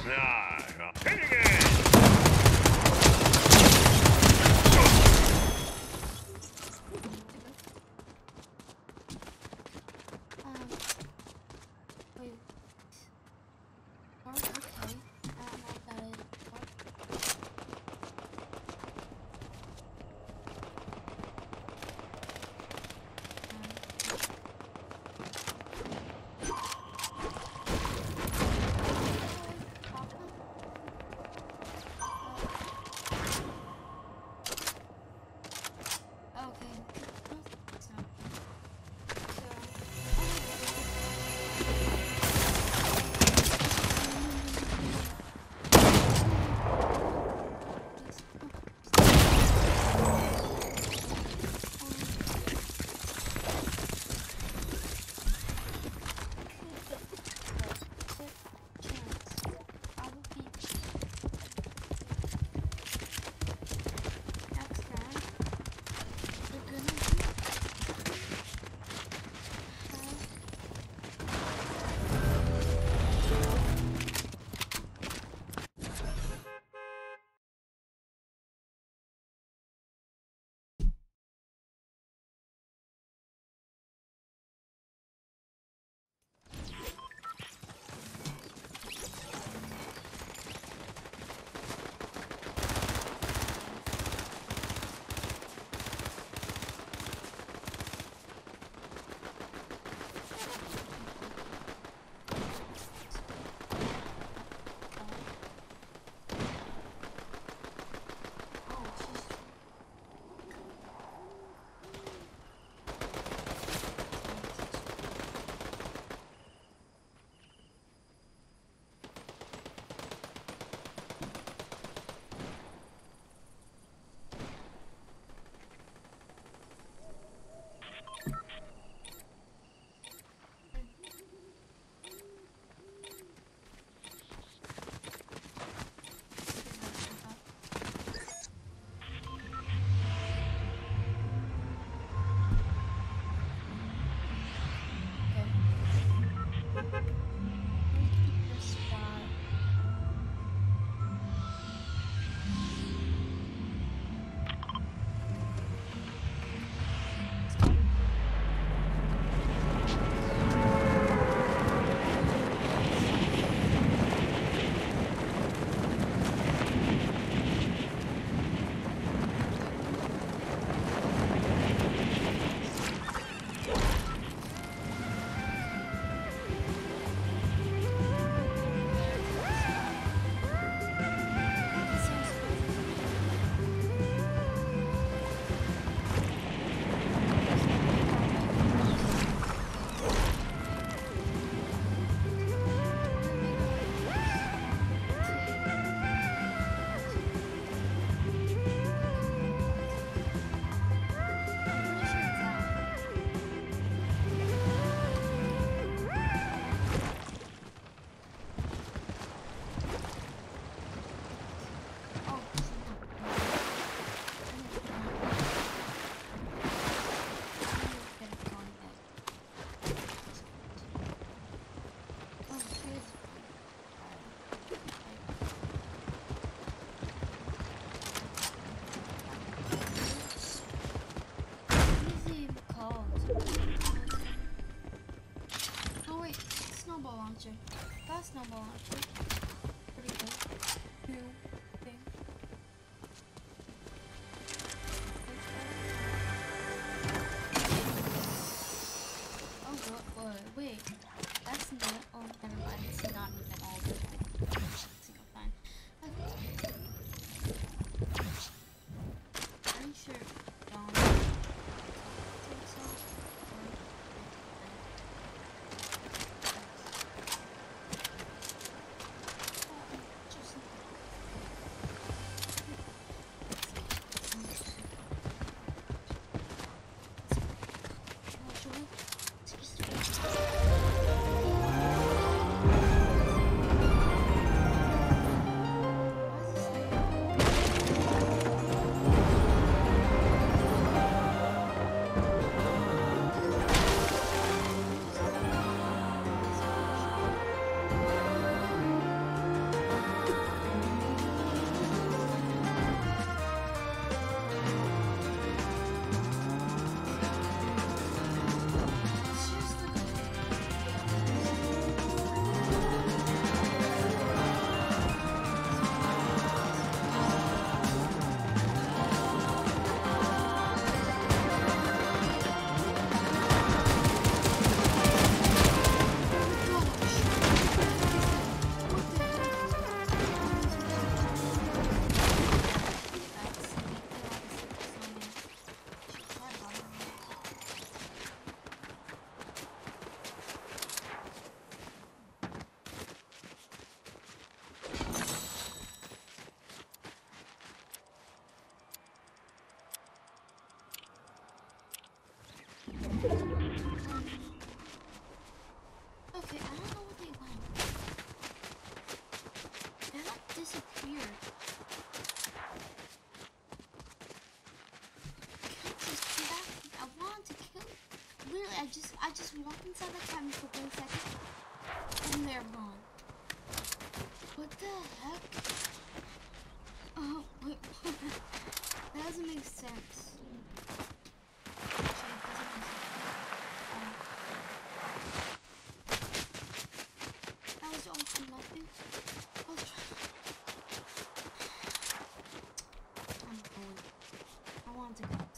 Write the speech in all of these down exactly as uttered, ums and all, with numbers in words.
Ah, hitting it! Um, wait. Oh, okay. I don't know what that is. launcher. Got a snowball launcher. Pretty good. New thing. Oh, what? What? Wait. That's not. Oh, never mind. It's not even all good. Single fine. Okay. Are you sure? Don't. Take some. FaceTime for one second, and they're gone. What the heck? Oh, wait, what? That doesn't make sense. Actually, it doesn't make sense. Um, that was all for nothing. I was trying. I'm going. I want to go upstairs.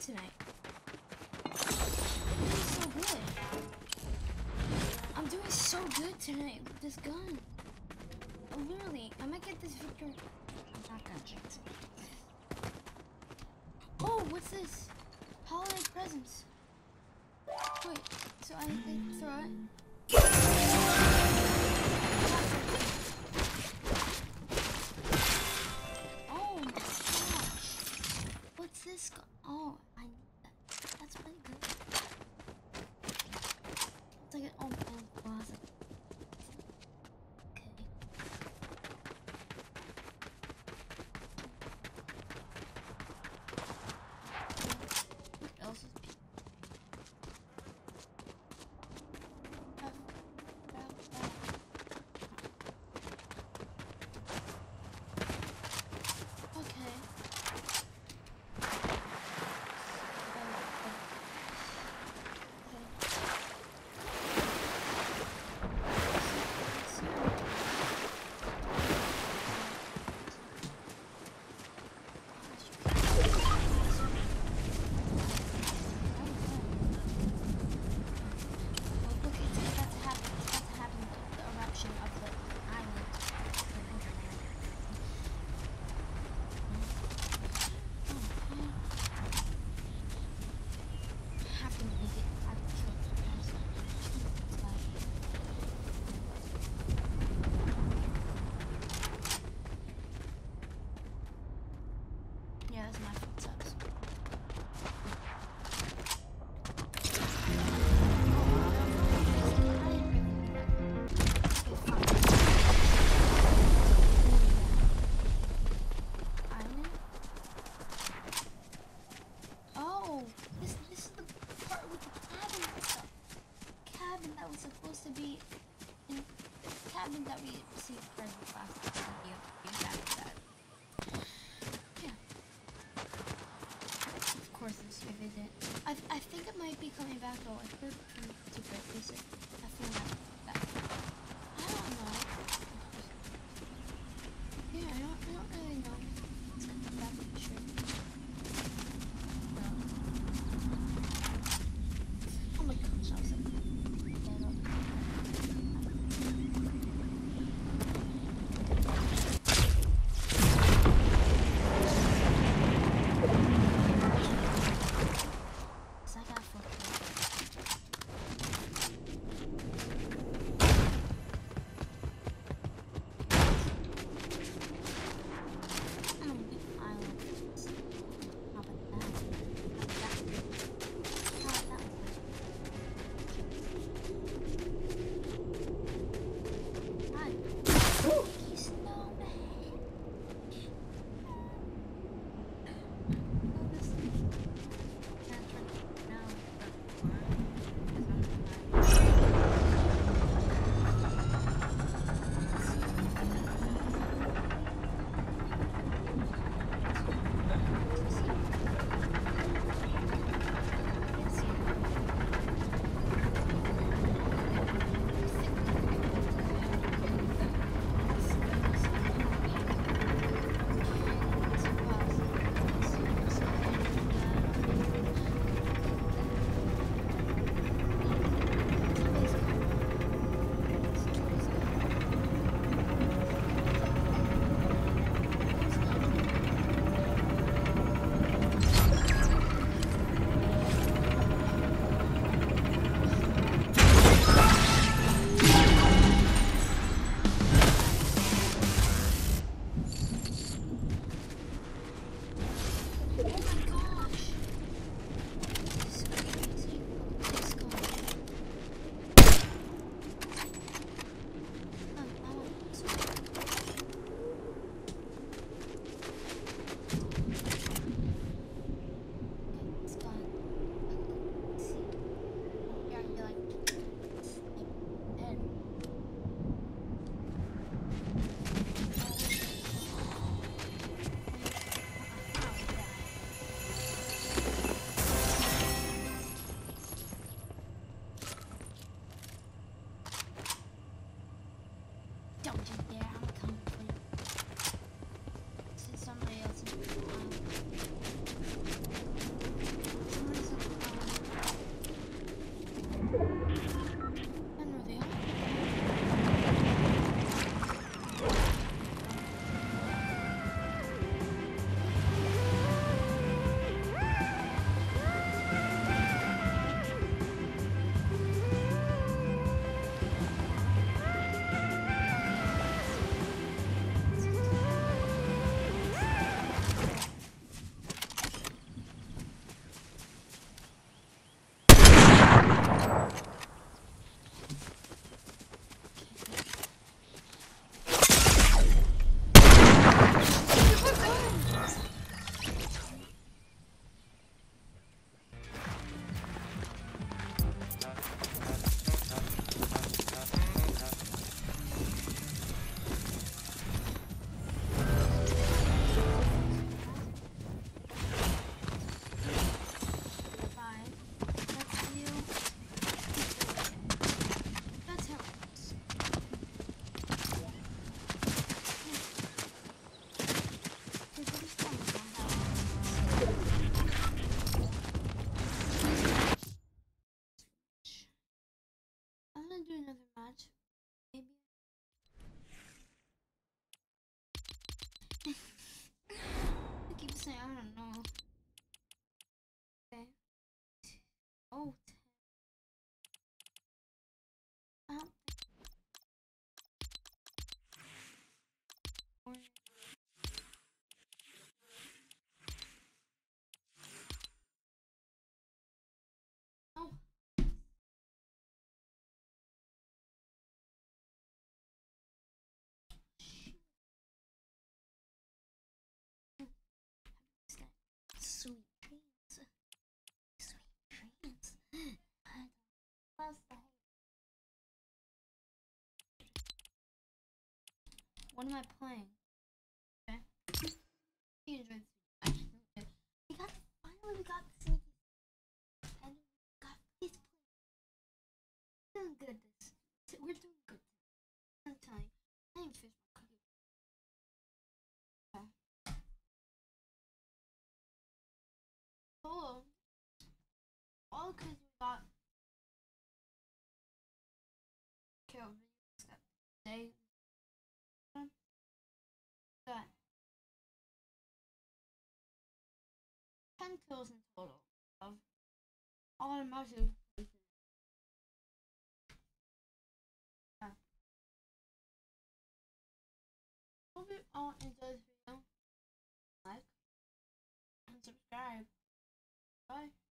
tonight. I'm doing so good. I'm doing so good tonight with this gun. Literally, I might get this victory. I'm not gonna jinx it. Oh, what's this? Holiday presents. Wait, so I can throw it? Oh my gosh. What's this? Go oh, I need that. That's really good. It's like an old old closet. Okay. What else is pe- Have- have that. Okay. Yeah, that's my footsteps. Island? Oh, this this is the part with the cabin stuff. Cabin that was supposed to be in the cabin that we received presents last video. Exactly that. Yeah. Of course, this if it didn't. I I think it might be coming back though. I heard from to Basic. I feel like that. I don't know. Yeah, I don't I don't really know. It's coming back for sure. No. Oh my gosh, I was like, get up. So I got four kills. Honestly, I don't know. Okay. Oh. I don't think. Oh. Sweet dreams. Sweet dreams. What's that? What am I playing? Okay. You enjoyed this video. Actually, okay. We got finally we got the sneaky and we got this play. We're doing good this. We're doing good. I'm telling you. I didn't finish my cookie. Okay. Solo. All because we got killed. They got ten kills in total of all the matches. Yeah. Hope you all enjoyed this video. Like and subscribe. Bye.